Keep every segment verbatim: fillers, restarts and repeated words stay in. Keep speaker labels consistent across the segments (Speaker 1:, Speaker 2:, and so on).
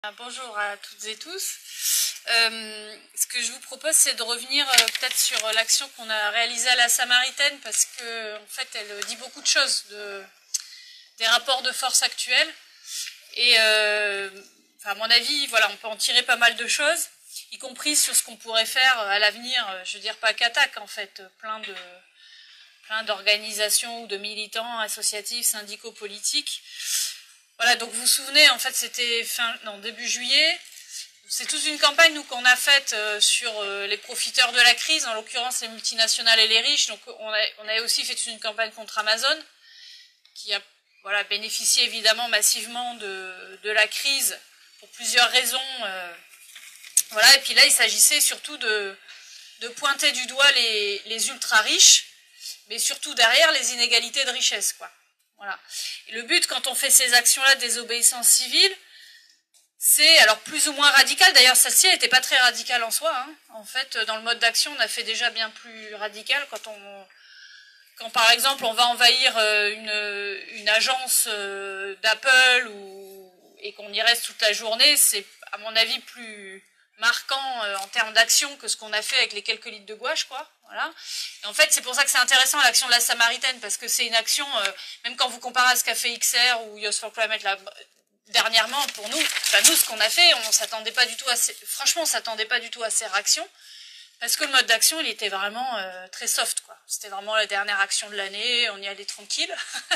Speaker 1: Bonjour à toutes et tous. Euh, ce que je vous propose, c'est de revenir euh, peut-être sur l'action qu'on a réalisée à la Samaritaine, parce que en fait, elle dit beaucoup de choses de, des rapports de force actuels. Et euh, enfin, à mon avis, voilà, on peut en tirer pas mal de choses, y compris sur ce qu'on pourrait faire à l'avenir. Je veux dire, pas qu'Attaque, en fait, plein de plein d'organisations ou de militants associatifs, syndicaux, politiques. Voilà, donc vous vous souvenez, en fait, c'était fin, non, début juillet. C'est toute une campagne, nous, qu'on a faite euh, sur euh, les profiteurs de la crise, en l'occurrence les multinationales et les riches. Donc on a, on a aussi fait toute une campagne contre Amazon, qui a voilà, bénéficié évidemment massivement de, de la crise pour plusieurs raisons. Euh, voilà, et puis là, il s'agissait surtout de, de pointer du doigt les, les ultra-riches, mais surtout derrière les inégalités de richesse, quoi. Voilà. Et le but, quand on fait ces actions-là de désobéissance civile, c'est, alors plus ou moins radical, d'ailleurs celle-ci n'était pas très radicale en soi, hein. En fait, dans le mode d'action, on a fait déjà bien plus radical quand on, quand par exemple on va envahir une, une agence d'Apple ou, et qu'on y reste toute la journée, c'est à mon avis plus marquant en termes d'action que ce qu'on a fait avec les quelques litres de gouache, quoi. Voilà. Et en fait, c'est pour ça que c'est intéressant l'action de la Samaritaine, parce que c'est une action, euh, même quand vous comparez à ce qu'a fait X R ou Youth for Climate là, dernièrement, pour nous, enfin nous, ce qu'on a fait, on s'attendait pas du tout à ces, franchement, on s'attendait pas du tout à ces réactions, parce que le mode d'action, il était vraiment euh, très soft, quoi. C'était vraiment la dernière action de l'année, on y allait tranquille.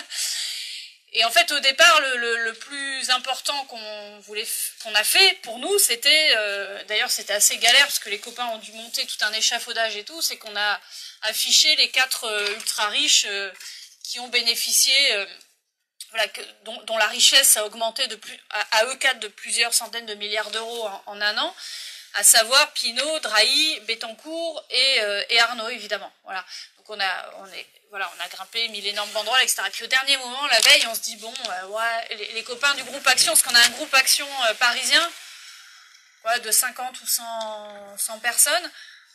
Speaker 1: Et en fait, au départ, le, le, le plus important qu'on voulait, qu'on a fait pour nous, c'était, euh, d'ailleurs, c'était assez galère parce que les copains ont dû monter tout un échafaudage et tout, c'est qu'on a affiché les quatre euh, ultra riches euh, qui ont bénéficié, euh, voilà, que, dont, dont la richesse a augmenté de plus, à, à eux quatre de plusieurs centaines de milliards d'euros en, en un an, à savoir Pinault, Drahi, Bettencourt et, euh, et Arnault, évidemment. Voilà. Donc on a, on est, voilà, on a grimpé, mis l'énorme banderole, et cetera. Puis au dernier moment, la veille, on se dit, bon, euh, ouais, les, les copains du groupe Action, parce qu'on a un groupe Action euh, parisien, ouais, de cinquante ou cent, cent personnes,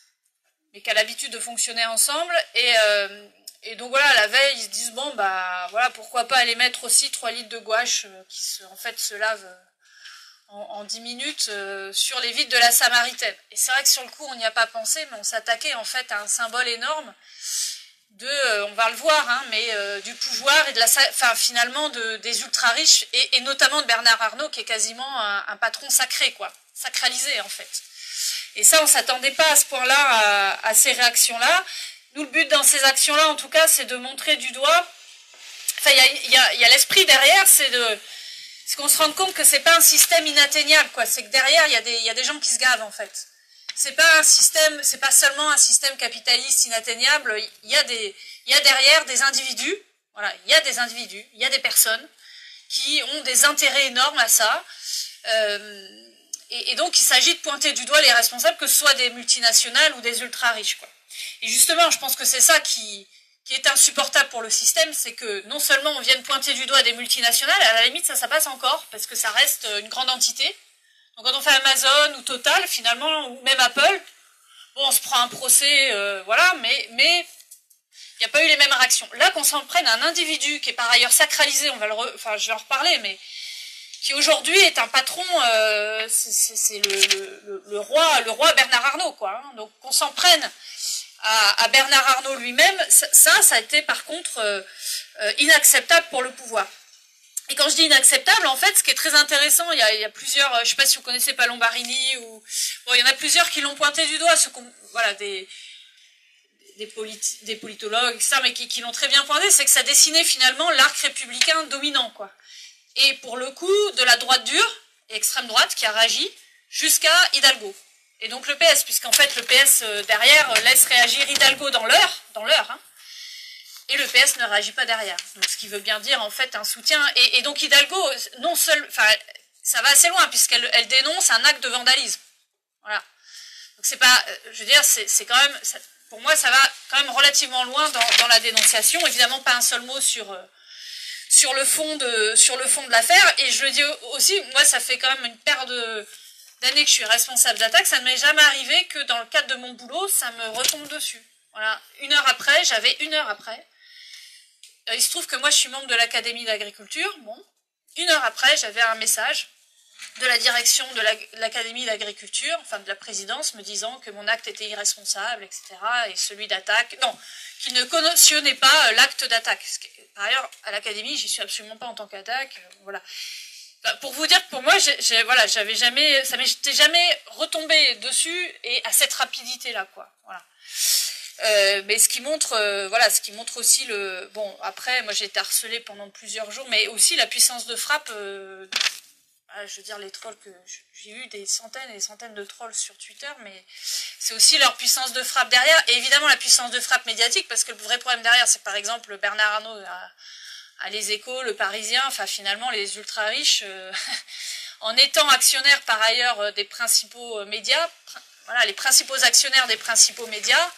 Speaker 1: mais qui a l'habitude de fonctionner ensemble, et, euh, et donc voilà, la veille, ils se disent, bon, bah, voilà, pourquoi pas aller mettre aussi trois litres de gouache, euh, qui se, en fait, se lavent euh, en, en dix minutes euh, sur les vitres de la Samaritaine. Et c'est vrai que sur le coup, on n'y a pas pensé, mais on s'attaquait en fait à un symbole énorme de, euh, on va le voir, hein, mais euh, du pouvoir et de la, enfin finalement de, des ultra riches et, et notamment de Bernard Arnault qui est quasiment un, un patron sacré, quoi, sacralisé en fait. Et ça, on s'attendait pas à ce point-là à, à ces réactions-là. Nous, le but dans ces actions-là, en tout cas, c'est de montrer du doigt. Enfin, il y a, y a, y a l'esprit derrière, c'est de, c'est qu'on se rende compte que c'est pas un système inatteignable, quoi. C'est que derrière, il y a des, il y a des gens qui se gavent en fait. C'est pas un système, c'est pas seulement un système capitaliste inatteignable. Il y a des, il y a derrière des individus. Voilà, il y a des individus, il y a des personnes qui ont des intérêts énormes à ça. Euh, et, et donc, il s'agit de pointer du doigt les responsables, que ce soit des multinationales ou des ultra riches, quoi. Et justement, je pense que c'est ça qui, qui est insupportable pour le système, c'est que non seulement on vienne pointer du doigt des multinationales, à la limite ça, ça passe encore, parce que ça reste une grande entité. Donc quand on fait Amazon ou Total, finalement, ou même Apple, bon, on se prend un procès, euh, voilà, mais mais il n'y a pas eu les mêmes réactions. Là, qu'on s'en prenne à un individu qui est par ailleurs sacralisé, on va le, re... enfin, je vais en reparler, mais qui aujourd'hui est un patron, euh, c'est le, le, le roi, le roi Bernard Arnault, quoi. Hein. Donc qu'on s'en prenne à, à Bernard Arnault lui-même, ça, ça a été par contre euh, euh, inacceptable pour le pouvoir. Et quand je dis inacceptable, en fait, ce qui est très intéressant, il y a, il y a plusieurs, je ne sais pas si vous connaissez Palombarini, ou bon, il y en a plusieurs qui l'ont pointé du doigt, ceux voilà, des, des, politi des politologues, et cetera, mais qui, qui l'ont très bien pointé, c'est que ça dessinait finalement l'arc républicain dominant, quoi. Et pour le coup, de la droite dure, et extrême droite, qui a réagi, jusqu'à Hidalgo. Et donc le P S, puisqu'en fait le P S euh, derrière euh, laisse réagir Hidalgo dans l'heure, dans l'heure, hein, et le P S ne réagit pas derrière. Donc ce qui veut bien dire en fait un soutien. Et, et donc Hidalgo, non seul, enfin ça va assez loin puisqu'elle elle dénonce un acte de vandalisme. Voilà. Donc c'est pas, je veux dire, c'est quand même, ça, pour moi ça va quand même relativement loin dans, dans la dénonciation. Évidemment pas un seul mot sur euh, sur le fond de sur le fond de l'affaire. Et je le dis aussi, moi ça fait quand même une paire de d'années que je suis responsable d'attaque, ça ne m'est jamais arrivé que dans le cadre de mon boulot, ça me retombe dessus. Voilà. Une heure après, j'avais une heure après. Il se trouve que moi, je suis membre de l'Académie d'agriculture. Bon, une heure après, j'avais un message de la direction de l'Académie d'agriculture, enfin de la présidence, me disant que mon acte était irresponsable, et cetera, et celui d'attaque, non, qui ne cautionnait pas l'acte d'attaque. Par ailleurs, à l'Académie, j'y suis absolument pas en tant qu'attaque, voilà. Pour vous dire que pour moi, j'ai, voilà, j'avais jamais, ça m'était jamais retombé dessus et à cette rapidité-là, quoi. Voilà. Euh, mais ce qui montre, euh, voilà, ce qui montre aussi le, bon, après, moi j'ai été harcelée pendant plusieurs jours, mais aussi la puissance de frappe. Euh, je veux dire, les trolls que j'ai eu des centaines et des centaines de trolls sur Twitter, mais c'est aussi leur puissance de frappe derrière, et évidemment la puissance de frappe médiatique, parce que le vrai problème derrière, c'est par exemple Bernard Arnault à, à Les Échos, Le Parisien, enfin finalement les ultra riches, euh, en étant actionnaires par ailleurs des principaux médias, voilà, les principaux actionnaires des principaux médias,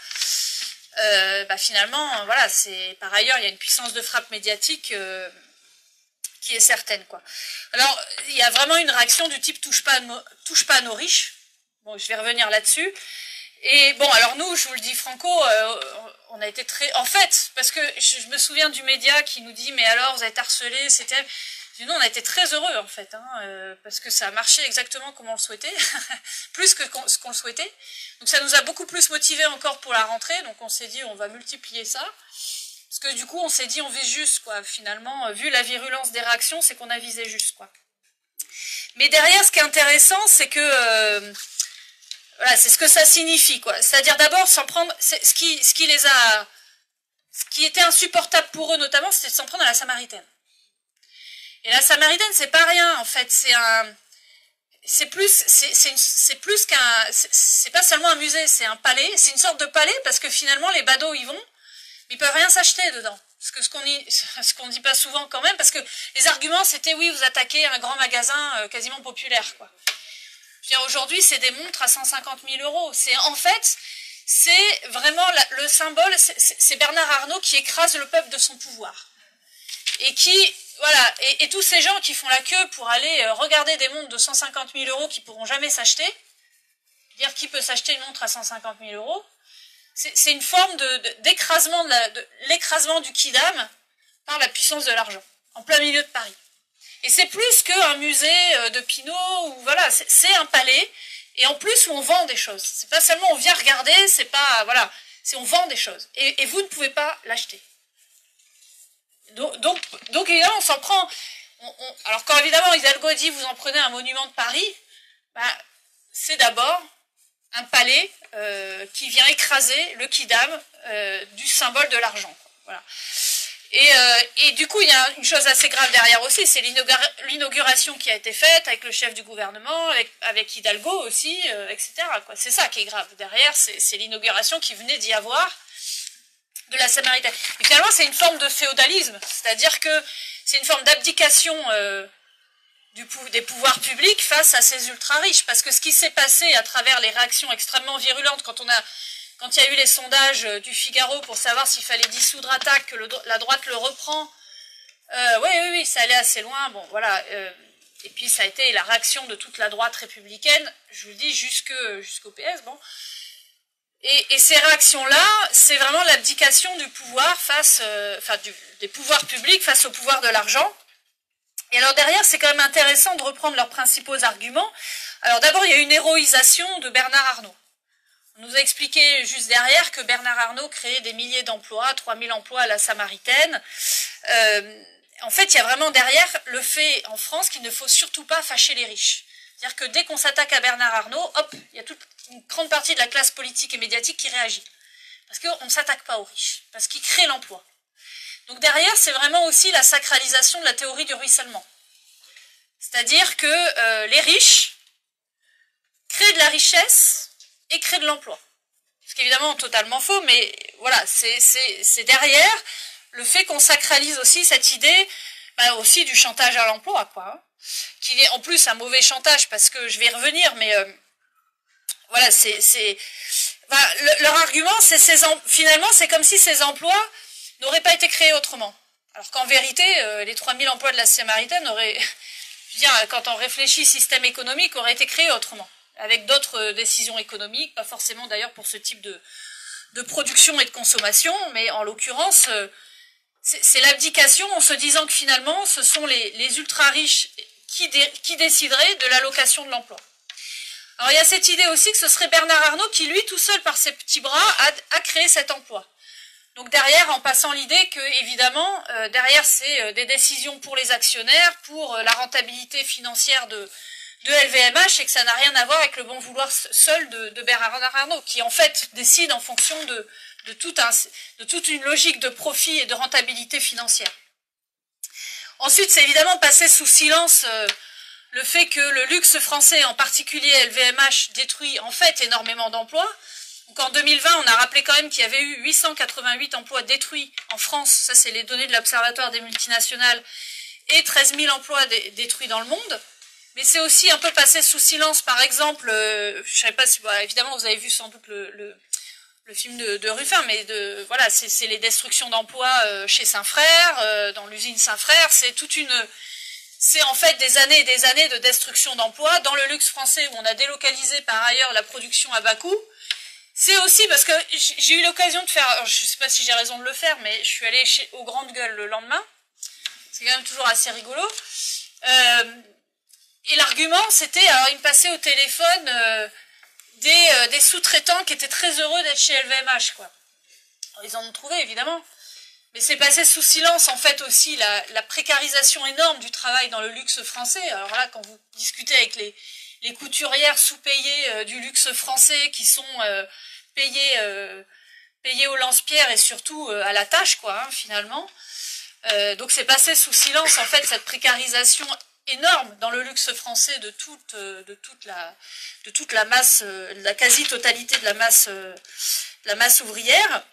Speaker 1: euh, bah finalement, voilà, c'est par ailleurs il y a une puissance de frappe médiatique. Euh, qui est certaine, quoi. Alors, il y a vraiment une réaction du type touche pas à nos, touche pas à nos riches. Bon, je vais revenir là-dessus. Et bon, alors nous, je vous le dis franco, euh, on a été très... En fait, parce que je, je me souviens du média qui nous dit, mais alors, vous avez été harcelés, c'était... Nous, on a été très heureux, en fait, hein, euh, parce que ça a marché exactement comme on le souhaitait, plus que ce qu'on le souhaitait. Donc ça nous a beaucoup plus motivés encore pour la rentrée, donc on s'est dit, on va multiplier ça. Parce que du coup, on s'est dit, on vise juste, quoi. Finalement, vu la virulence des réactions, c'est qu'on a visé juste, quoi. Mais derrière, ce qui est intéressant, c'est que... Euh, voilà, c'est ce que ça signifie, quoi. C'est-à-dire, d'abord, s'en prendre... Ce qui, ce qui les a... Ce qui était insupportable pour eux, notamment, c'était de s'en prendre à la Samaritaine. Et la Samaritaine, c'est pas rien, en fait. C'est un... C'est plus, c'est plus qu'un... C'est pas seulement un musée, c'est un palais. C'est une sorte de palais, parce que finalement, les badauds y vont. Ils peuvent rien s'acheter dedans. Parce que ce qu'on dit, ce qu'on dit pas souvent quand même, parce que les arguments c'était oui, vous attaquez un grand magasin euh, quasiment populaire, quoi. Je veux dire, aujourd'hui, c'est des montres à cent cinquante mille euros. C'est, en fait, c'est vraiment la, le symbole, c'est Bernard Arnault qui écrase le peuple de son pouvoir. Et qui, voilà, et, et tous ces gens qui font la queue pour aller euh, regarder des montres de cent cinquante mille euros qui pourront jamais s'acheter, dire qui peut s'acheter une montre à cent cinquante mille euros, c'est une forme d'écrasement de, de, de l'écrasement du Kidam par la puissance de l'argent, en plein milieu de Paris. Et c'est plus qu'un musée de Pinault, ou voilà, c'est un palais, et en plus où on vend des choses. C'est pas seulement on vient regarder, c'est pas, voilà, c'est on vend des choses. Et, et vous ne pouvez pas l'acheter. Donc, donc, donc évidemment, on s'en prend... On, on, alors quand évidemment Hidalgo dit vous en prenez un monument de Paris, bah, c'est d'abord un palais euh, qui vient écraser le Kidam euh, du symbole de l'argent. Voilà. Et, euh, et du coup, il y a une chose assez grave derrière aussi, c'est l'inauguration qui a été faite avec le chef du gouvernement, avec, avec Hidalgo aussi, euh, et cetera. C'est ça qui est grave. Derrière, c'est l'inauguration qui venait d'y avoir de la Samaritaine. Et finalement, c'est une forme de féodalisme, c'est-à-dire que c'est une forme d'abdication euh, Du, des pouvoirs publics face à ces ultra-riches. Parce que ce qui s'est passé à travers les réactions extrêmement virulentes, quand on a, quand il y a eu les sondages du Figaro pour savoir s'il fallait dissoudre Attac, que le, la droite le reprend, euh, oui, oui, oui, ça allait assez loin, bon, voilà. Euh, et puis ça a été la réaction de toute la droite républicaine, je vous le dis, jusque, jusqu'au P S, bon. Et, et ces réactions-là, c'est vraiment l'abdication du pouvoir face, euh, enfin, du, des pouvoirs publics face au pouvoir de l'argent. Et alors derrière, c'est quand même intéressant de reprendre leurs principaux arguments. Alors d'abord, il y a une héroïsation de Bernard Arnault. On nous a expliqué juste derrière que Bernard Arnault créait des milliers d'emplois, trois mille emplois à la Samaritaine. Euh, en fait, il y a vraiment derrière le fait en France qu'il ne faut surtout pas fâcher les riches. C'est-à-dire que dès qu'on s'attaque à Bernard Arnault, hop, il y a toute une grande partie de la classe politique et médiatique qui réagit. Parce qu'on ne s'attaque pas aux riches, parce qu'ils créent l'emploi. Donc derrière, c'est vraiment aussi la sacralisation de la théorie du ruissellement. C'est-à-dire que euh, les riches créent de la richesse et créent de l'emploi. Ce qui est évidemment totalement faux, mais voilà, c'est derrière le fait qu'on sacralise aussi cette idée bah, aussi du chantage à l'emploi, quoi. Hein, qui est en plus un mauvais chantage, parce que je vais y revenir, mais euh, voilà, c'est... Bah, le, leur argument, c'est finalement, c'est comme si ces emplois n'auraient pas été créés autrement. Alors qu'en vérité, euh, les trois mille emplois de la Samaritaine auraient, je veux dire, quand on réfléchit système économique, auraient été créés autrement, avec d'autres euh, décisions économiques, pas forcément d'ailleurs pour ce type de, de production et de consommation, mais en l'occurrence, euh, c'est l'abdication en se disant que finalement, ce sont les, les ultra-riches qui, dé, qui déciderait de l'allocation de l'emploi? Alors il y a cette idée aussi que ce serait Bernard Arnault qui, lui, tout seul par ses petits bras, a, a créé cet emploi. Donc derrière, en passant l'idée que, évidemment, euh, derrière c'est euh, des décisions pour les actionnaires, pour euh, la rentabilité financière de, de L V M H, et que ça n'a rien à voir avec le bon vouloir seul de, de Bernard Arnault, qui en fait décide en fonction de, de, tout un, de toute une logique de profit et de rentabilité financière. Ensuite, c'est évidemment passé sous silence euh, le fait que le luxe français, en particulier L V M H, détruit en fait énormément d'emplois. Donc en deux mille vingt, on a rappelé quand même qu'il y avait eu huit cent quatre-vingt-huit emplois détruits en France, ça c'est les données de l'Observatoire des multinationales, et treize mille emplois dé détruits dans le monde. Mais c'est aussi un peu passé sous silence, par exemple, euh, je ne sais pas si, bah, évidemment vous avez vu sans doute le, le, le film de, de Ruffin, mais de, voilà, c'est les destructions d'emplois euh, chez Saint-Frère, euh, dans l'usine Saint-Frère, c'est toute une... C'est en fait des années et des années de destruction d'emplois dans le luxe français où on a délocalisé par ailleurs la production à bas coût. C'est aussi parce que j'ai eu l'occasion de faire, alors je ne sais pas si j'ai raison de le faire, mais je suis allée chez, aux Grandes Gueules le lendemain. C'est quand même toujours assez rigolo. Euh, et l'argument, c'était, alors il me passait au téléphone euh, des, euh, des sous-traitants qui étaient très heureux d'être chez L V M H, quoi. Alors, ils en ont trouvé, évidemment. Mais c'est passé sous silence, en fait, aussi la, la précarisation énorme du travail dans le luxe français. Alors là, quand vous discutez avec les... les couturières sous-payées euh, du luxe français qui sont euh, payées, euh, payées au lance-pierre et surtout euh, à la tâche, quoi, hein, finalement. Euh, donc c'est passé sous silence, en fait, cette précarisation énorme dans le luxe français de toute, euh, de toute, la, de toute la masse, euh, la quasi-totalité de la masse, euh, la masse ouvrière.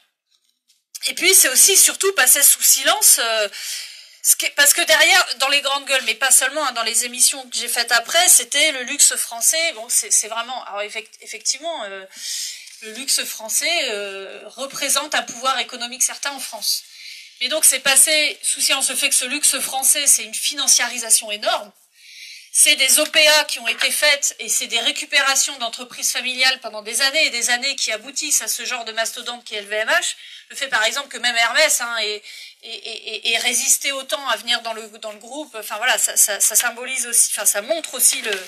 Speaker 1: Et puis c'est aussi, surtout, passé sous silence... Euh, Parce que derrière, dans les Grandes Gueules, mais pas seulement, hein, dans les émissions que j'ai faites après, c'était le luxe français. Bon, c'est vraiment... Alors effectivement, euh, le luxe français euh, représente un pouvoir économique certain en France. Mais donc c'est passé sous silence le fait que ce luxe français, c'est une financiarisation énorme. C'est des O P A qui ont été faites et c'est des récupérations d'entreprises familiales pendant des années et des années qui aboutissent à ce genre de mastodonte qui est L V M H. Le fait par exemple que même Hermès hein, est... Et, et, et résister autant à venir dans le, dans le groupe, enfin voilà, ça, ça, ça symbolise aussi, enfin ça montre aussi le,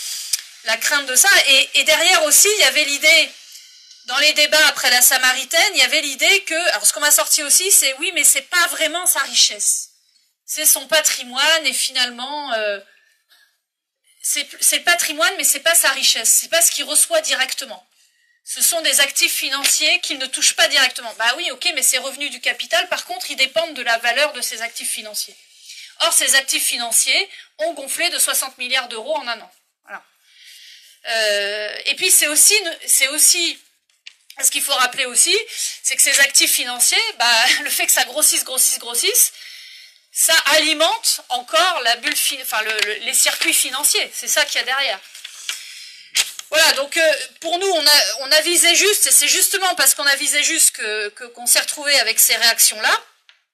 Speaker 1: la crainte de ça. Et, et derrière aussi, il y avait l'idée, dans les débats après la Samaritaine, il y avait l'idée que, alors ce qu'on m'a sorti aussi, c'est oui, mais c'est pas vraiment sa richesse, c'est son patrimoine et finalement, euh, c'est le patrimoine, mais c'est pas sa richesse, c'est pas ce qu'il reçoit directement. Ce sont des actifs financiers qu'il ne touche pas directement. Bah oui, ok, mais ces revenus du capital, par contre, ils dépendent de la valeur de ces actifs financiers. Or, ces actifs financiers ont gonflé de soixante milliards d'euros en un an. Voilà. Euh, et puis, c'est aussi, c'est aussi, ce qu'il faut rappeler aussi, c'est que ces actifs financiers, bah, le fait que ça grossisse, grossisse, grossisse, ça alimente encore la bulle, enfin, le, le, les circuits financiers. C'est ça qu'il y a derrière. Voilà, donc euh, pour nous, on a, on a visé juste, et c'est justement parce qu'on a visé juste que, que, qu'on s'est retrouvé avec ces réactions-là.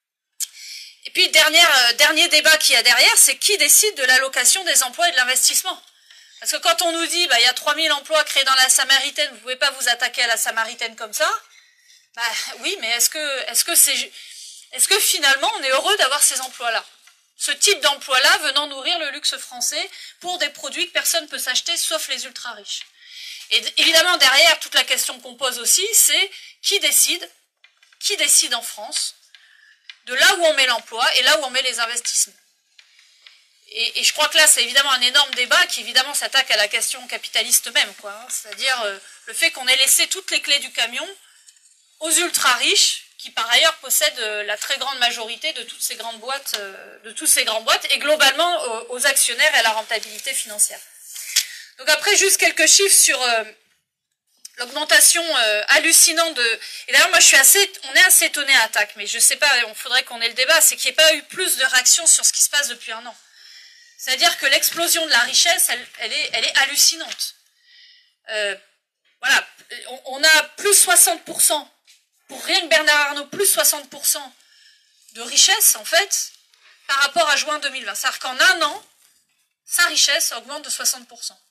Speaker 1: Et puis, dernière, euh, dernier débat qu'il y a derrière, c'est qui décide de l'allocation des emplois et de l'investissement. Parce que quand on nous dit, bah, il y a trois mille emplois créés dans la Samaritaine, vous ne pouvez pas vous attaquer à la Samaritaine comme ça, bah oui, mais est-ce que, est-ce que c'est, est-ce que finalement, on est heureux d'avoir ces emplois-là ? Ce type d'emploi-là venant nourrir le luxe français pour des produits que personne ne peut s'acheter, sauf les ultra-riches. Et évidemment, derrière, toute la question qu'on pose aussi, c'est qui décide, qui décide en France de là où on met l'emploi et là où on met les investissements. Et, et je crois que là, c'est évidemment un énorme débat qui, évidemment, s'attaque à la question capitaliste même, quoi. Hein, c'est-à-dire euh, le fait qu'on ait laissé toutes les clés du camion aux ultra-riches, qui par ailleurs possèdent la très grande majorité de toutes ces grandes boîtes, de toutes ces grandes boîtes, et globalement aux actionnaires et à la rentabilité financière. Donc après, juste quelques chiffres sur euh, l'augmentation euh, hallucinante de... Et d'ailleurs, moi, je suis assez, on est assez étonné à Attaque, mais je sais pas, il faudrait qu'on ait le débat, c'est qu'il n'y ait pas eu plus de réactions sur ce qui se passe depuis un an. C'est-à-dire que l'explosion de la richesse, elle, elle, est, elle est hallucinante. Euh, voilà, on, on a plus soixante pour cent. Pour rien que Bernard Arnault, plus soixante pour cent de richesse, en fait, par rapport à juin deux mille vingt. C'est-à-dire qu'en un an, sa richesse augmente de soixante pour cent.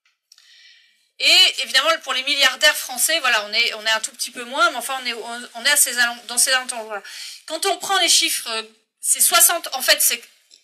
Speaker 1: Et évidemment, pour les milliardaires français, voilà, on est, on est un tout petit peu moins, mais enfin, on est, on est à ces, dans ces alentours. Voilà. Quand on prend les chiffres, c'est soixante, en fait, c'est,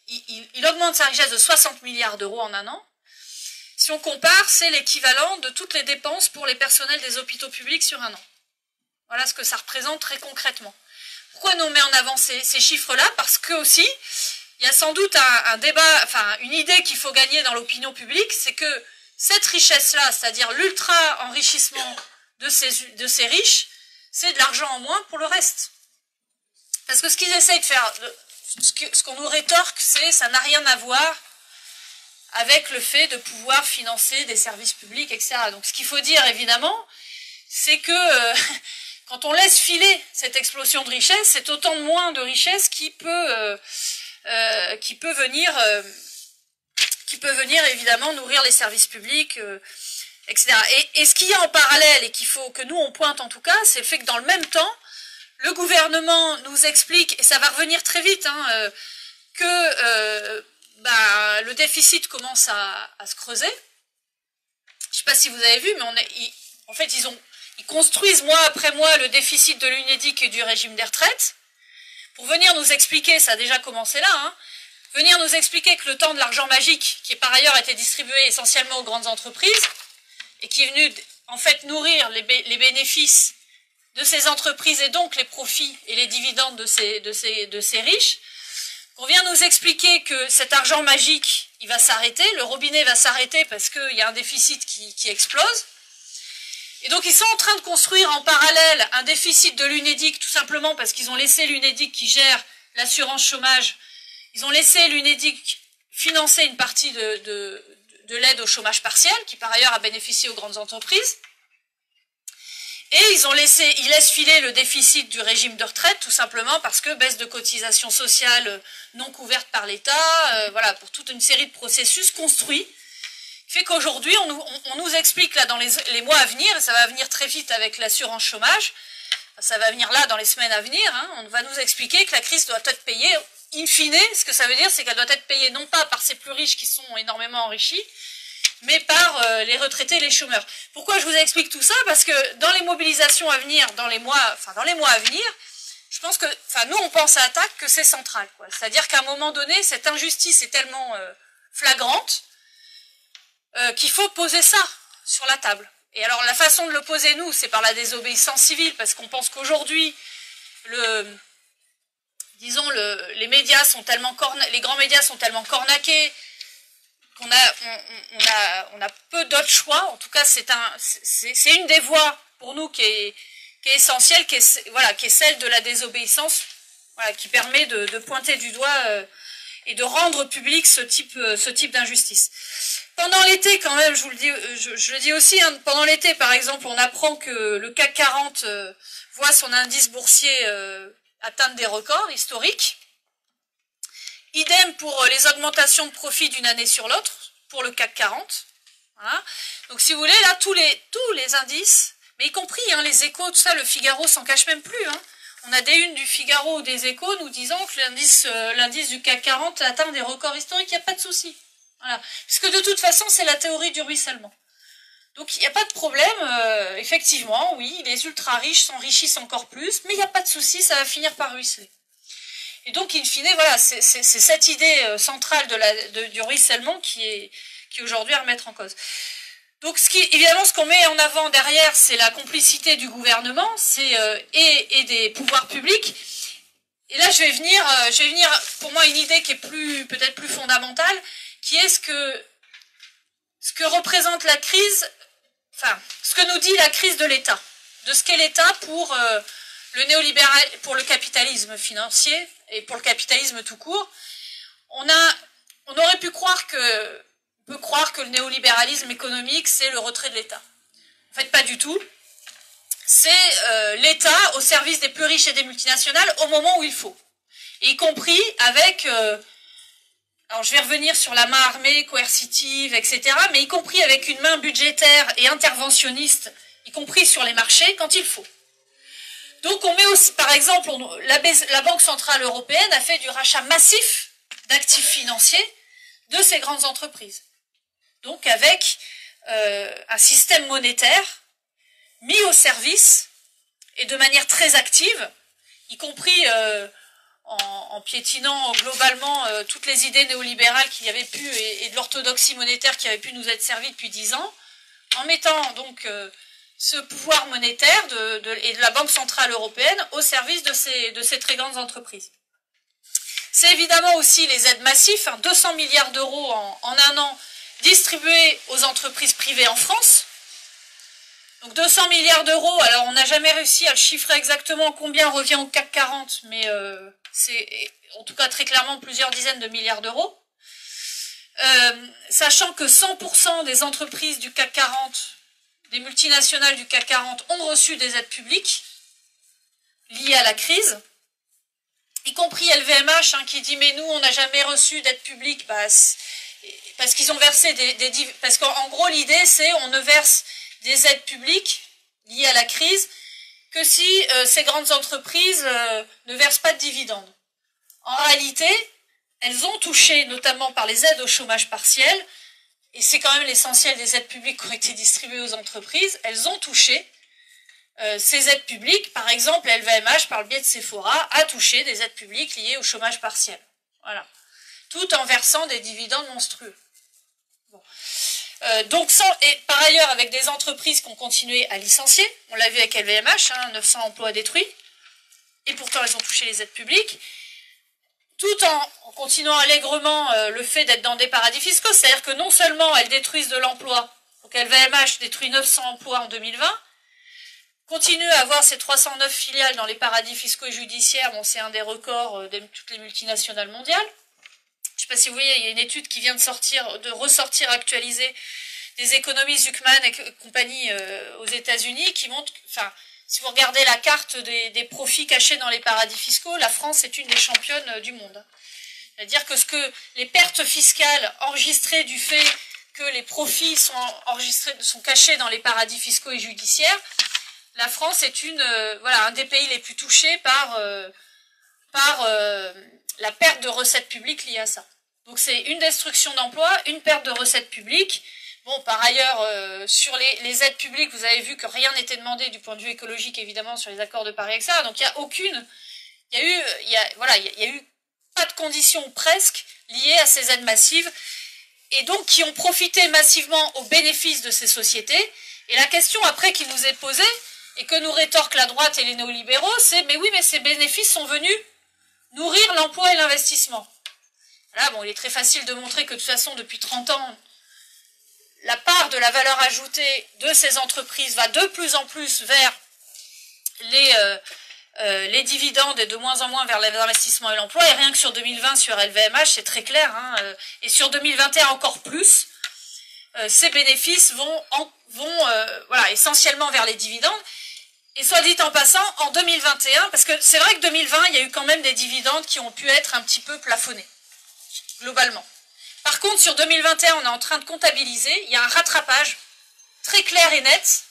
Speaker 1: il, il, il augmente sa richesse de soixante milliards d'euros en un an. Si on compare, c'est l'équivalent de toutes les dépenses pour les personnels des hôpitaux publics sur un an. Voilà ce que ça représente très concrètement. Pourquoi nous on met en avant ces, ces chiffres-là? Parce que aussi, il y a sans doute un, un débat, enfin une idée qu'il faut gagner dans l'opinion publique, c'est que cette richesse-là, c'est-à-dire l'ultra-enrichissement de ces, de ces riches, c'est de l'argent en moins pour le reste. Parce que ce qu'ils essayent de faire, ce qu'on nous rétorque, c'est ça n'a rien à voir avec le fait de pouvoir financer des services publics, et cetera. Donc ce qu'il faut dire, évidemment, c'est que euh, quand on laisse filer cette explosion de richesse, c'est autant de moins de richesse qui peut, euh, euh, qui peut venir, euh, qui peut venir évidemment nourrir les services publics, euh, et cetera. Et, et ce qu'il y a en parallèle, et qu'il faut que nous on pointe en tout cas, c'est le fait que dans le même temps, le gouvernement nous explique, et ça va revenir très vite, hein, euh, que euh, bah, le déficit commence à, à se creuser. Je ne sais pas si vous avez vu, mais on est, ils, en fait, ils, ont, ils construisent mois après mois le déficit de l'Unédic et du régime des retraites. Pour venir nous expliquer, ça a déjà commencé là, hein, venir nous expliquer que le temps de l'argent magique, qui par ailleurs été distribué essentiellement aux grandes entreprises, et qui est venu en fait nourrir les, bé les bénéfices de ces entreprises et donc les profits et les dividendes de ces, de ces, de ces riches, on vient nous expliquer que cet argent magique, il va s'arrêter, le robinet va s'arrêter parce qu'il y a un déficit qui, qui explose. Et donc ils sont en train de construire en parallèle un déficit de l'Unédic, tout simplement parce qu'ils ont laissé l'Unédic qui gère l'assurance chômage, ils ont laissé l'Unédic financer une partie de, de, de l'aide au chômage partiel, qui par ailleurs a bénéficié aux grandes entreprises. Et ils ont laissé, ils laissent filer le déficit du régime de retraite, tout simplement parce que baisse de cotisations sociales non couvertes par l'État, euh, voilà, pour toute une série de processus construits, fait qu'aujourd'hui, on, on, on nous explique là dans les, les mois à venir, et ça va venir très vite avec l'assurance chômage, ça va venir là dans les semaines à venir, hein, on va nous expliquer que la crise doit être payée, in fine, ce que ça veut dire, c'est qu'elle doit être payée non pas par ces plus riches qui sont énormément enrichis, mais par euh, les retraités et les chômeurs. Pourquoi je vous explique tout ça? Parce que dans les mobilisations à venir, dans les mois, enfin dans les mois à venir, je pense que, enfin nous on pense à Attac que c'est central, quoi. C'est-à-dire qu'à un moment donné, cette injustice est tellement euh, flagrante euh, qu'il faut poser ça sur la table. Et alors la façon de le poser nous, c'est par la désobéissance civile, parce qu'on pense qu'aujourd'hui, le, disons le, les médias sont tellement corna, les grands médias sont tellement cornaqués. On a, on, on, a, on a peu d'autres choix. En tout cas, c'est un, c'est une des voies pour nous qui est, qui est essentielle, qui est, voilà, qui est celle de la désobéissance, voilà, qui permet de, de pointer du doigt euh, et de rendre public ce type, euh, ce type d'injustice. Pendant l'été, quand même, je vous le dis, je, je le dis aussi, hein, pendant l'été, par exemple, on apprend que le C A C quarante euh, voit son indice boursier euh, atteindre des records historiques. Idem pour les augmentations de profit d'une année sur l'autre, pour le C A C quarante. Voilà. Donc si vous voulez, là, tous les, tous les indices, mais y compris hein, les échos, tout ça, le Figaro s'en cache même plus. Hein. On a des unes du Figaro ou des échos nous disant que l'indice euh, l'indice du C A C quarante atteint des records historiques, il n'y a pas de souci. Voilà. Puisque de toute façon, c'est la théorie du ruissellement. Donc il n'y a pas de problème, euh, effectivement, oui, les ultra-riches s'enrichissent encore plus, mais il n'y a pas de souci, ça va finir par ruisseler. Et donc, in fine, voilà, c'est cette idée centrale de la, de, du ruissellement qui est, qui est aujourd'hui à remettre en cause. Donc, ce qui, évidemment, ce qu'on met en avant derrière, c'est la complicité du gouvernement, c'est euh, et, et des pouvoirs publics. Et là, je vais venir, euh, je vais venir, pour moi, une idée qui est plus, peut-être plus fondamentale, qui est ce que, ce que représente la crise, enfin, ce que nous dit la crise de l'État, de ce qu'est l'État pour euh, le néolibéral, pour le capitalisme financier et pour le capitalisme tout court. On a, on aurait pu croire que, on peut croire que le néolibéralisme économique, c'est le retrait de l'État. En fait, pas du tout. C'est euh, l'État au service des plus riches et des multinationales au moment où il faut. Y compris avec, euh, alors je vais revenir sur la main armée, coercitive, et cetera, mais y compris avec une main budgétaire et interventionniste, y compris sur les marchés, quand il faut. Donc on met aussi, par exemple, on, la, la Banque Centrale Européenne a fait du rachat massif d'actifs financiers de ces grandes entreprises. Donc avec euh, un système monétaire mis au service, et de manière très active, y compris euh, en, en piétinant globalement euh, toutes les idées néolibérales qu'il y avait pu et, et de l'orthodoxie monétaire qui avait pu nous être servie depuis dix ans, en mettant donc euh, ce pouvoir monétaire de, de, et de la Banque Centrale Européenne au service de ces, de ces très grandes entreprises. C'est évidemment aussi les aides massives, hein, deux cents milliards d'euros en, en un an distribués aux entreprises privées en France. Donc deux cents milliards d'euros, alors on n'a jamais réussi à le chiffrer exactement combien revient au C A C quarante, mais euh, c'est en tout cas très clairement plusieurs dizaines de milliards d'euros. Euh, sachant que cent pour cent des entreprises du C A C quarante, des multinationales du C A C quarante ont reçu des aides publiques liées à la crise, y compris L V M H hein, qui dit mais nous on n'a jamais reçu d'aide publique bah, parce qu'ils ont versé des, des parce qu'en gros l'idée c'est on ne verse des aides publiques liées à la crise que si euh, ces grandes entreprises euh, ne versent pas de dividendes. En réalité, elles ont touché, notamment par les aides au chômage partiel, et c'est quand même l'essentiel des aides publiques qui ont été distribuées aux entreprises, elles ont touché euh, ces aides publiques. Par exemple, L V M H, par le biais de Sephora, a touché des aides publiques liées au chômage partiel. Voilà. Tout en versant des dividendes monstrueux. Bon. Euh, donc, sans, et par ailleurs, avec des entreprises qui ont continué à licencier, on l'a vu avec L V M H, hein, neuf cents emplois détruits, et pourtant elles ont touché les aides publiques, tout en, en continuant allègrement euh, le fait d'être dans des paradis fiscaux, c'est-à-dire que non seulement elles détruisent de l'emploi, donc L V M H détruit neuf cents emplois en deux mille vingt, continue à avoir ces trois cent neuf filiales dans les paradis fiscaux et judiciaires, bon c'est un des records de toutes les multinationales mondiales. Je ne sais pas si vous voyez, il y a une étude qui vient de sortir, de ressortir actualisée des économistes Zuckman et compagnie euh, aux États-Unis qui montre, enfin, si vous regardez la carte des, des profits cachés dans les paradis fiscaux, la France est une des championnes du monde. C'est-à-dire que ce que les pertes fiscales enregistrées du fait que les profits sont enregistrés, sont cachés dans les paradis fiscaux et judiciaires, la France est une, euh, voilà, un des pays les plus touchés par, euh, par euh, la perte de recettes publiques liée à ça. Donc c'est une destruction d'emplois, une perte de recettes publiques. Bon, par ailleurs, euh, sur les, les aides publiques, vous avez vu que rien n'était demandé du point de vue écologique, évidemment, sur les accords de Paris, et cetera. Donc il n'y a aucune, il y a eu, il y a, voilà, il y a eu pas de conditions presque liées à ces aides massives, et donc qui ont profité massivement au bénéfice de ces sociétés. Et la question après qui nous est posée, et que nous rétorquent la droite et les néolibéraux, c'est mais oui, mais ces bénéfices sont venus nourrir l'emploi et l'investissement. Là, bon, il est très facile de montrer que de toute façon, depuis trente ans, la part de la valeur ajoutée de ces entreprises va de plus en plus vers les, euh, euh, les dividendes et de moins en moins vers les investissements et l'emploi. Et rien que sur deux mille vingt, sur L V M H, c'est très clair, hein, euh, et sur deux mille vingt et un encore plus, euh, ces bénéfices vont, en, vont euh, voilà, essentiellement vers les dividendes. Et soit dit en passant, en deux mille vingt et un, parce que c'est vrai que deux mille vingt, il y a eu quand même des dividendes qui ont pu être un petit peu plafonnés, globalement. Par contre, sur deux mille vingt et un, on est en train de comptabiliser, il y a un rattrapage très clair et net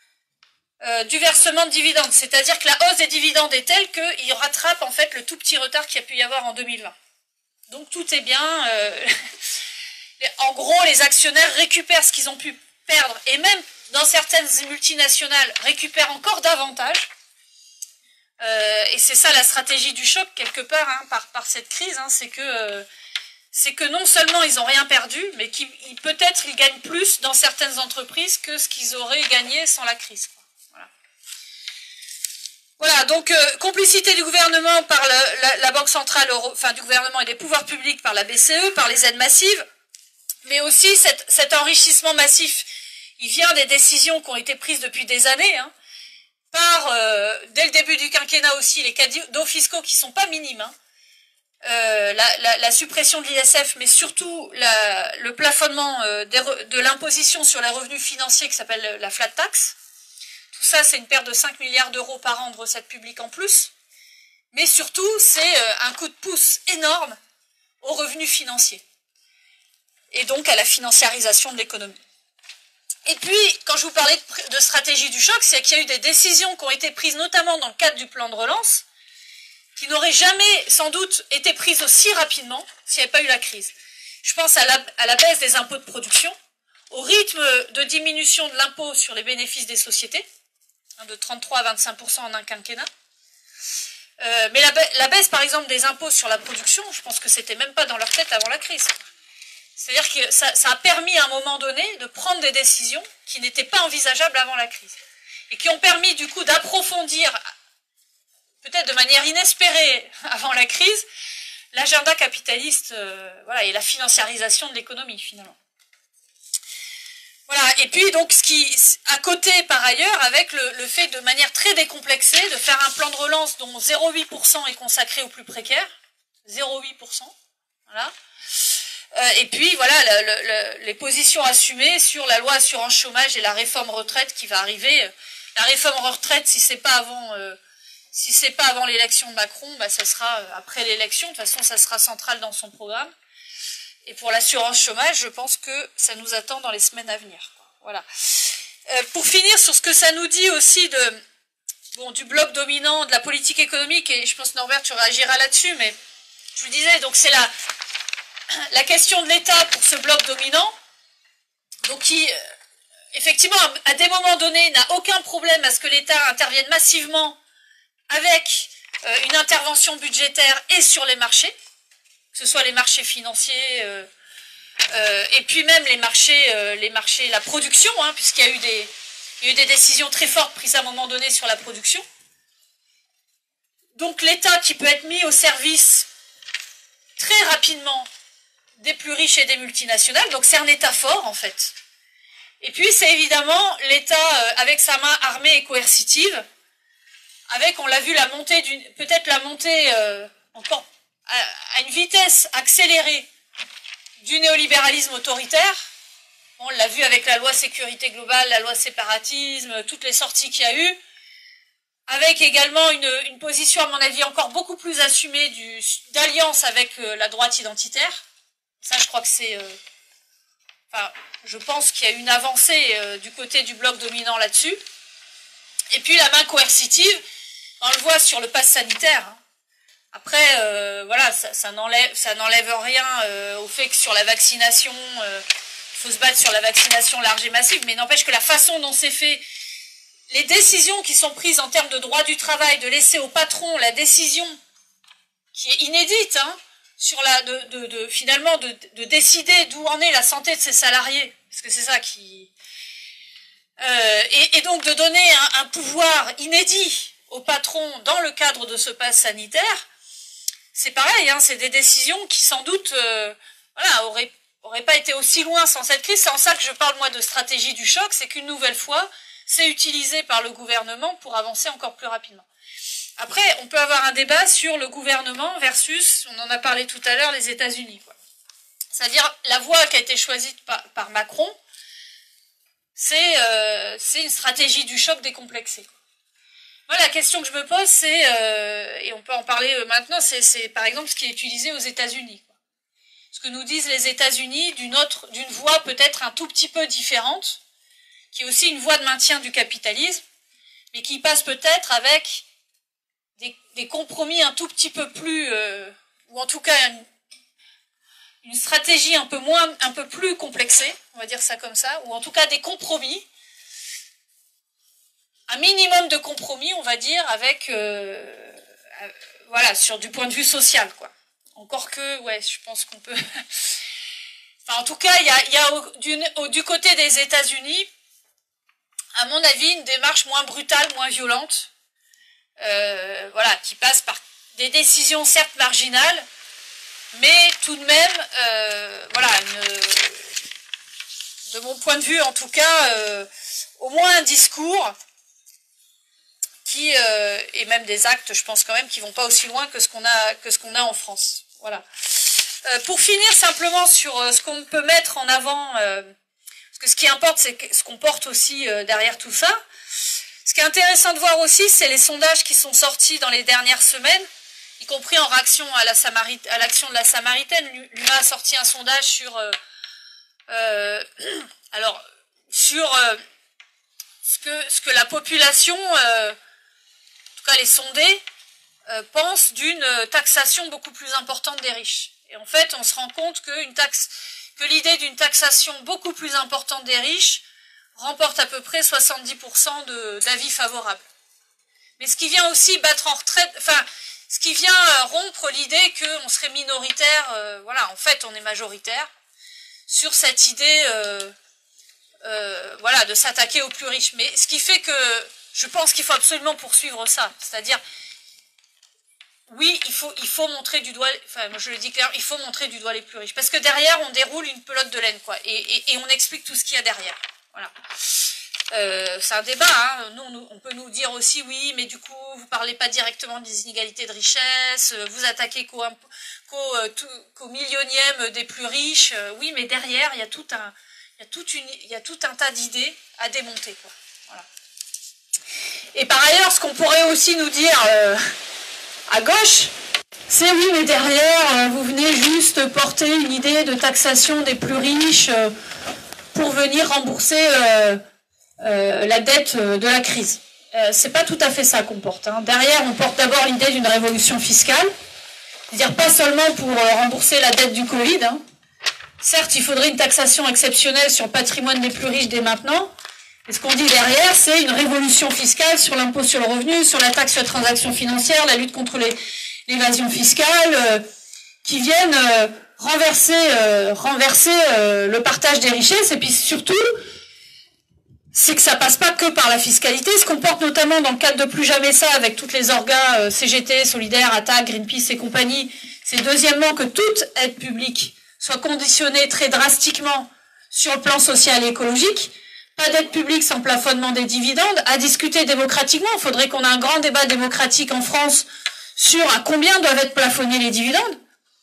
Speaker 1: euh, du versement de dividendes. C'est-à-dire que la hausse des dividendes est telle qu'il rattrape en fait le tout petit retard qu'il y a pu y avoir en deux mille vingt. Donc tout est bien. Euh, en gros, les actionnaires récupèrent ce qu'ils ont pu perdre, et même dans certaines multinationales, récupèrent encore davantage. Euh, et c'est ça la stratégie du choc, quelque part, hein, par, par cette crise, hein, c'est que... Euh, c'est que non seulement ils n'ont rien perdu, mais qu'ils peut-être ils gagnent plus dans certaines entreprises que ce qu'ils auraient gagné sans la crise. Voilà, voilà donc euh, complicité du gouvernement par le, la, la Banque centrale, Euro, enfin du gouvernement et des pouvoirs publics par la B C E, par les aides massives, mais aussi cette, cet enrichissement massif, il vient des décisions qui ont été prises depuis des années, hein, par, euh, dès le début du quinquennat aussi, les cadeaux fiscaux qui ne sont pas minimes, hein, Euh, la, la, la suppression de l'I S F, mais surtout la, le plafonnement euh, des, de l'imposition sur les revenus financiers qui s'appelle la flat tax. Tout ça, c'est une perte de cinq milliards d'euros par an de recettes publiques en plus. Mais surtout, c'est euh, un coup de pouce énorme aux revenus financiers. Et donc à la financiarisation de l'économie. Et puis, quand je vous parlais de, de stratégie du choc, c'est qu'il y a eu des décisions qui ont été prises, notamment dans le cadre du plan de relance, qui n'auraient jamais, sans doute, été prises aussi rapidement s'il n'y avait pas eu la crise. Je pense à la, à la baisse des impôts de production, au rythme de diminution de l'impôt sur les bénéfices des sociétés, hein, de trente-trois à vingt-cinq pour cent en un quinquennat, Euh, mais la, ba la baisse, par exemple, des impôts sur la production, je pense que c'était même pas dans leur tête avant la crise. C'est-à-dire que ça, ça a permis à un moment donné de prendre des décisions qui n'étaient pas envisageables avant la crise. Et qui ont permis du coup d'approfondir, peut-être de manière inespérée avant la crise, l'agenda capitaliste euh, voilà, et la financiarisation de l'économie finalement. Voilà, et puis donc ce qui, à côté par ailleurs, avec le, le fait de manière très décomplexée de faire un plan de relance dont zéro virgule huit pour cent est consacré aux plus précaires, zéro virgule huit pour cent, voilà. Euh, et puis voilà le, le, le, les positions assumées sur la loi assurance chômage et la réforme retraite qui va arriver. La réforme retraite, si c'est pas avant, euh, si c'est pas avant l'élection de Macron, bah ça sera après l'élection. De toute façon, ça sera central dans son programme. Et pour l'assurance chômage, je pense que ça nous attend dans les semaines à venir. Voilà. Euh, pour finir sur ce que ça nous dit aussi de, bon, du bloc dominant de la politique économique, et je pense Norbert, tu réagiras là-dessus, mais je vous disais, donc c'est la, la question de l'État pour ce bloc dominant, donc qui, effectivement, à des moments donnés, n'a aucun problème à ce que l'État intervienne massivement avec euh, une intervention budgétaire et sur les marchés, que ce soit les marchés financiers, euh, euh, et puis même les marchés, euh, les marchés, la production, hein, puisqu'il y a eu des, il y a eu des décisions très fortes prises à un moment donné sur la production. Donc l'État qui peut être mis au service très rapidement des plus riches et des multinationales, donc c'est un État fort en fait. Et puis c'est évidemment l'État euh, avec sa main armée et coercitive, avec, on l'a vu, la montée d'une, peut-être la montée euh, encore à, à une vitesse accélérée du néolibéralisme autoritaire. On l'a vu avec la loi sécurité globale, la loi séparatisme, toutes les sorties qu'il y a eu, avec également une, une position, à mon avis, encore beaucoup plus assumée du, d'alliance avec euh, la droite identitaire. Ça, je crois que c'est... Euh, enfin, je pense qu'il y a une avancée euh, du côté du bloc dominant là-dessus. Et puis la main coercitive, on le voit sur le pass sanitaire. Hein. Après, euh, voilà, ça, ça n'enlève, ça n'enlève rien euh, au fait que sur la vaccination, euh, il faut se battre sur la vaccination large et massive, mais n'empêche que la façon dont c'est fait, les décisions qui sont prises en termes de droit du travail, de laisser au patron la décision qui est inédite, hein, sur la, de, de, de finalement de, de décider d'où en est la santé de ses salariés, parce que c'est ça qui, euh, et, et donc de donner un, un pouvoir inédit au patron dans le cadre de ce pass sanitaire, c'est pareil, hein, c'est des décisions qui sans doute, euh, voilà, auraient, auraient pas été aussi loin sans cette crise. C'est en ça que je parle moi de stratégie du choc, c'est qu'une nouvelle fois, c'est utilisé par le gouvernement pour avancer encore plus rapidement. Après, on peut avoir un débat sur le gouvernement versus, on en a parlé tout à l'heure, les États-Unis. C'est-à-dire la voie qui a été choisie par, par Macron, c'est euh, c'est une stratégie du choc décomplexée. Moi, la question que je me pose, c'est, euh, et on peut en parler maintenant, c'est par exemple ce qui est utilisé aux États-Unis. Ce que nous disent les États-Unis d'une autre, d'une voie peut-être un tout petit peu différente, qui est aussi une voie de maintien du capitalisme, mais qui passe peut-être avec des, des compromis un tout petit peu plus, euh, ou en tout cas une, une stratégie un peu moins, un peu plus complexée, on va dire ça comme ça, ou en tout cas des compromis, un minimum de compromis, on va dire, avec, euh, euh, voilà, sur du point de vue social, quoi. Encore que, ouais, je pense qu'on peut. Enfin, en tout cas, il y a, y a au, du, au, du côté des États-Unis, à mon avis, une démarche moins brutale, moins violente, euh, voilà, qui passe par des décisions certes marginales, mais tout de même, euh, voilà, une, de mon point de vue, en tout cas, euh, au moins un discours qui euh, et même des actes, je pense quand même, qui vont pas aussi loin que ce qu'on a que ce qu'on a en France. Voilà. Euh, pour finir simplement sur euh, ce qu'on peut mettre en avant, euh, parce que ce qui importe, c'est ce qu'on porte aussi euh, derrière tout ça. Ce qui est intéressant de voir aussi, c'est les sondages qui sont sortis dans les dernières semaines, y compris en réaction à la Samarit à l'action de la Samaritaine. L'U M A a sorti un sondage sur, euh, euh, alors sur euh, ce que ce que la population euh, les sondés euh, pensent d'une taxation beaucoup plus importante des riches. Et en fait, on se rend compte que, une taxe, que l'idée d'une taxation beaucoup plus importante des riches remporte à peu près soixante-dix pour cent d'avis favorables. mais ce qui vient aussi battre en retraite, enfin, ce qui vient euh, rompre l'idée qu'on serait minoritaire, euh, voilà, en fait, on est majoritaire, sur cette idée, euh, euh, voilà, de s'attaquer aux plus riches. Mais ce qui fait que je pense qu'il faut absolument poursuivre ça, c'est-à-dire, oui, il faut, il faut montrer du doigt, enfin, moi je le dis clairement, il faut montrer du doigt les plus riches, parce que derrière, on déroule une pelote de laine, quoi, et, et, et on explique tout ce qu'il y a derrière, voilà. Euh, c'est un débat, hein. Nous, nous, on peut nous dire aussi, oui, mais du coup, vous parlez pas directement des inégalités de richesse, vous attaquez qu'au qu'au, qu'au millionième des plus riches, oui, mais derrière, il y a tout un, il y a toute une, il y a tout un tas d'idées à démonter, quoi. Voilà. Et par ailleurs, ce qu'on pourrait aussi nous dire euh, à gauche, c'est oui, mais derrière, euh, vous venez juste porter une idée de taxation des plus riches euh, pour venir rembourser euh, Euh, la dette euh, de la crise. Euh, c'est pas tout à fait ça qu'on porte. Hein. Derrière, on porte d'abord l'idée d'une révolution fiscale, c'est-à-dire pas seulement pour euh, rembourser la dette du Covid. Hein. Certes, il faudrait une taxation exceptionnelle sur le patrimoine des plus riches dès maintenant, mais ce qu'on dit derrière, c'est une révolution fiscale sur l'impôt sur le revenu, sur la taxe sur les transactions financières, la lutte contre l'évasion fiscale, euh, qui viennent euh, renverser, euh, renverser euh, le partage des richesses, et puis surtout, c'est que ça passe pas que par la fiscalité, ce qu'on porte notamment dans le cadre de Plus Jamais Ça, avec toutes les orgas euh, C G T, Solidaire, Attaque, Greenpeace et compagnie, c'est deuxièmement que toute aide publique soit conditionnée très drastiquement sur le plan social et écologique, pas d'aide publique sans plafonnement des dividendes, à discuter démocratiquement, il faudrait qu'on ait un grand débat démocratique en France sur à combien doivent être plafonnés les dividendes,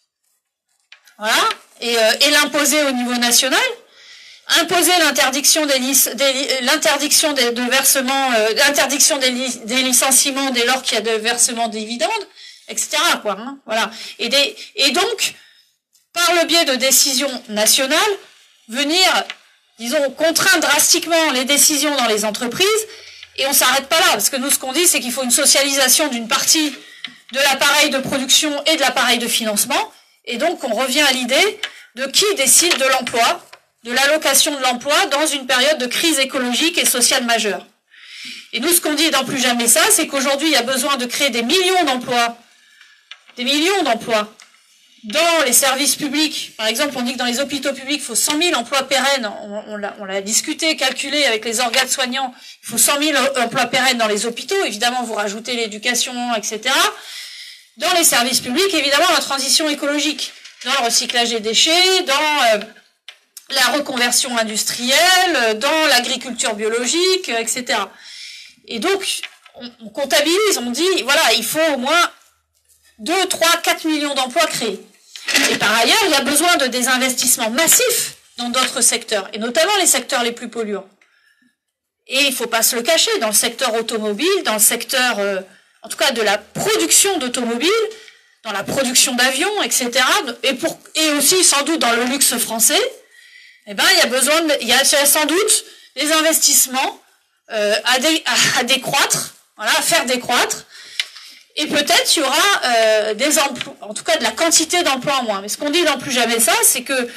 Speaker 1: voilà, et, euh, et l'imposer au niveau national. Imposer l'interdiction des, des l'interdiction des, de versement, euh, l'interdiction des, li, des licenciements dès lors qu'il y a de versement de dividendes, et cetera. Quoi, hein, voilà. Et, des, et donc, par le biais de décisions nationales, venir, disons, contraindre drastiquement les décisions dans les entreprises, et on s'arrête pas là, parce que nous, ce qu'on dit, c'est qu'il faut une socialisation d'une partie de l'appareil de production et de l'appareil de financement, et donc on revient à l'idée de qui décide de l'emploi, de l'allocation de l'emploi dans une période de crise écologique et sociale majeure. Et nous, ce qu'on dit dans Plus Jamais Ça, c'est qu'aujourd'hui, il y a besoin de créer des millions d'emplois, des millions d'emplois dans les services publics. Par exemple, on dit que dans les hôpitaux publics, il faut cent mille emplois pérennes. On, on l'a discuté, calculé avec les organes soignants. Il faut cent mille emplois pérennes dans les hôpitaux. Évidemment, vous rajoutez l'éducation, et cetera. Dans les services publics, évidemment, la transition écologique, dans le recyclage des déchets, dans... Euh, la reconversion industrielle, dans l'agriculture biologique, et cetera. Et donc, on, on comptabilise, on dit, voilà, il faut au moins deux, trois, quatre millions d'emplois créés. Et par ailleurs, il y a besoin de des investissements massifs dans d'autres secteurs, et notamment les secteurs les plus polluants. Et il ne faut pas se le cacher, dans le secteur automobile, dans le secteur, euh, en tout cas, de la production d'automobiles, dans la production d'avions, et cetera, et, pour, et aussi, sans doute, dans le luxe français, eh ben, il y a besoin de, il y a sans doute des investissements euh, à, dé, à, à décroître, voilà, à faire décroître, et peut-être il y aura euh, des emplois, en tout cas de la quantité d'emplois en moins. Mais ce qu'on dit dans Plus Jamais Ça, c'est que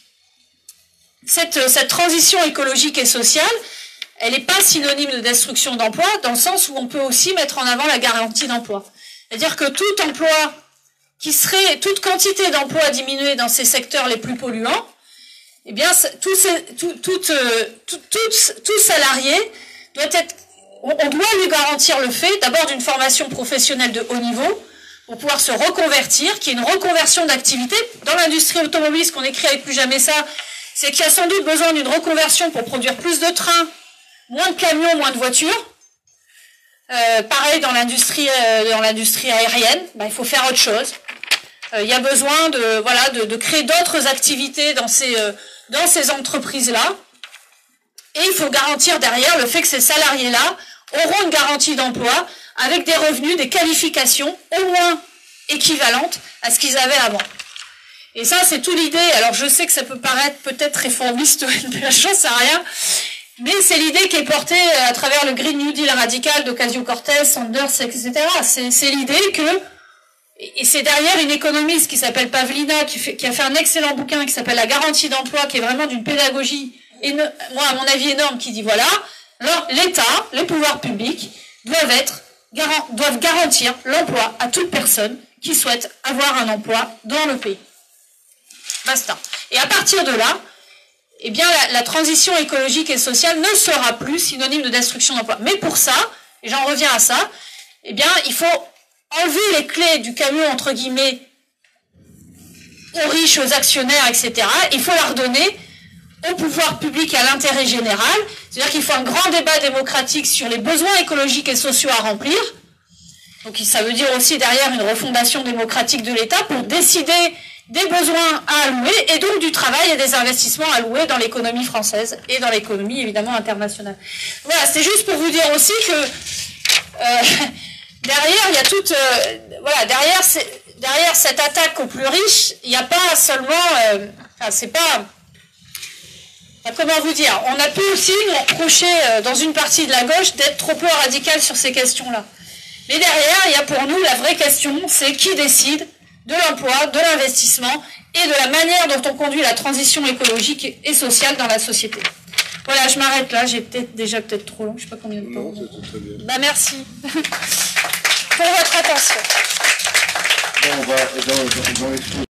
Speaker 1: cette, cette transition écologique et sociale, elle n'est pas synonyme de destruction d'emplois, dans le sens où on peut aussi mettre en avant la garantie d'emploi. C'est-à-dire que tout emploi qui serait, toute quantité d'emplois diminuée dans ces secteurs les plus polluants, eh bien, tout, tout, tout, tout, tout, tout salarié doit être, on doit lui garantir le fait, d'abord d'une formation professionnelle de haut niveau, pour pouvoir se reconvertir, qu'il y ait une reconversion d'activité. Dans l'industrie automobile, ce qu'on écrit avec Plus Jamais Ça, c'est qu'il y a sans doute besoin d'une reconversion pour produire plus de trains, moins de camions, moins de voitures. Euh, pareil dans l'industrie, euh, dans l'industrie aérienne, ben, il faut faire autre chose. Euh, il y a besoin de, voilà, de, de créer d'autres activités dans ces, euh, dans ces entreprises-là. Et il faut garantir derrière le fait que ces salariés-là auront une garantie d'emploi avec des revenus, des qualifications au moins équivalentes à ce qu'ils avaient avant. Et ça, c'est toute l'idée. Alors, je sais que ça peut paraître peut-être réformiste, mais j'en sais rien. Mais c'est l'idée qui est portée à travers le Green New Deal radical d'Ocasio-Cortez, Sanders, et cetera. C'est l'idée que, et c'est derrière une économiste qui s'appelle Pavlina, qui, fait, qui a fait un excellent bouquin qui s'appelle La garantie d'emploi, qui est vraiment d'une pédagogie, moi, à mon avis, énorme, qui dit voilà, alors l'État, les pouvoirs publics, doivent être
Speaker 2: garan- doivent garantir l'emploi à toute personne qui souhaite avoir un emploi dans le pays. Basta. Et à partir de là, eh bien, la, la transition écologique et sociale ne sera plus synonyme de destruction d'emploi. Mais pour ça, et j'en reviens à ça, eh bien, il faut enlever les clés du camion, entre guillemets, aux riches, aux actionnaires, et cetera. Il faut la redonner au pouvoir public et à l'intérêt général. C'est-à-dire qu'il faut un grand débat démocratique sur les besoins écologiques et sociaux à remplir. Donc ça veut dire aussi derrière une refondation démocratique de l'État pour décider des besoins à allouer et donc du travail et des investissements alloués dans l'économie française et dans l'économie évidemment internationale. Voilà, c'est juste pour vous dire aussi que euh, derrière il y a toute euh, voilà derrière derrière cette attaque aux plus riches, il n'y a pas seulement euh, enfin c'est pas enfin, comment vous dire, on a pu aussi nous reprocher euh, dans une partie de la gauche d'être trop peu radical sur ces questions-là. Mais derrière, il y a pour nous la vraie question, c'est qui décide de l'emploi, de l'investissement et de la manière dont on conduit la transition écologique et sociale dans la société. Voilà, je m'arrête là, j'ai peut-être déjà peut-être trop long, je ne sais pas combien de temps.
Speaker 3: Non, c'est très bien.
Speaker 2: Bah, merci pour votre attention.
Speaker 3: Bon, on va dans, dans, dans les